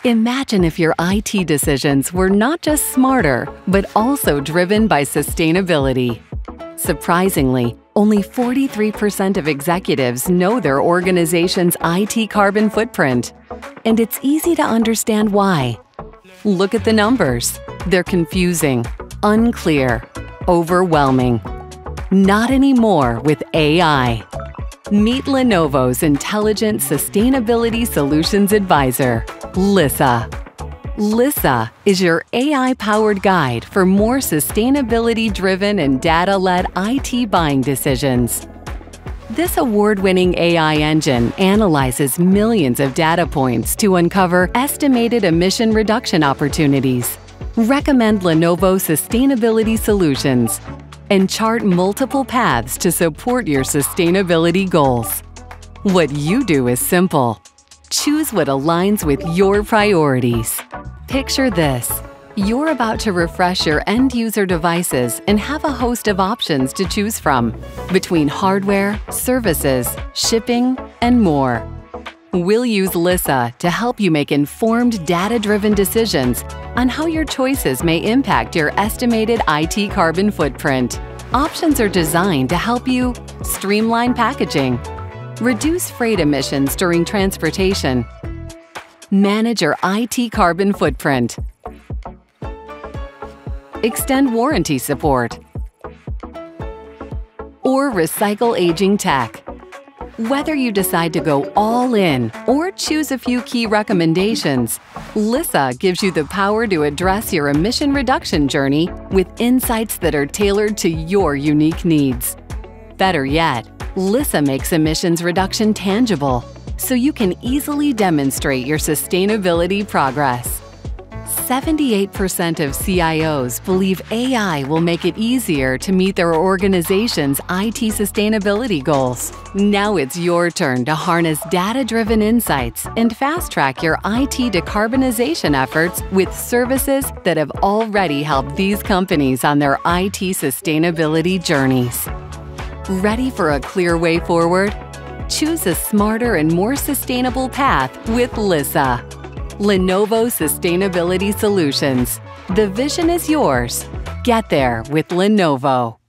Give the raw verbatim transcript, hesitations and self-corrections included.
Imagine if your I T decisions were not just smarter, but also driven by sustainability. Surprisingly, only forty-three percent of executives know their organization's I T carbon footprint. And it's easy to understand why. Look at the numbers. They're confusing, unclear, overwhelming. Not anymore with A I. Meet Lenovo's Intelligent Sustainability Solutions Advisor, Lissa. Lissa is your A I-powered guide for more sustainability-driven and data-led I T buying decisions. This award-winning A I engine analyzes millions of data points to uncover estimated emission reduction opportunities, recommend Lenovo sustainability solutions, and chart multiple paths to support your sustainability goals. What you do is simple. Choose what aligns with your priorities. Picture this. You're about to refresh your end-user devices and have a host of options to choose from, between hardware, services, shipping, and more. We'll use Lissa to help you make informed, data-driven decisions on how your choices may impact your estimated I T carbon footprint. Options are designed to help you streamline packaging, reduce freight emissions during transportation, manage your I T carbon footprint, extend warranty support, or recycle aging tech. Whether you decide to go all in or choose a few key recommendations, Lissa gives you the power to address your emission reduction journey with insights that are tailored to your unique needs. Better yet, Lissa makes emissions reduction tangible, so you can easily demonstrate your sustainability progress. seventy-eight percent of C I Os believe A I will make it easier to meet their organization's I T sustainability goals. Now it's your turn to harness data-driven insights and fast-track your I T decarbonization efforts with services that have already helped these companies on their I T sustainability journeys. Ready for a clear way forward? Choose a smarter and more sustainable path with Lissa. Lenovo Sustainability Solutions. The vision is yours. Get there with Lenovo.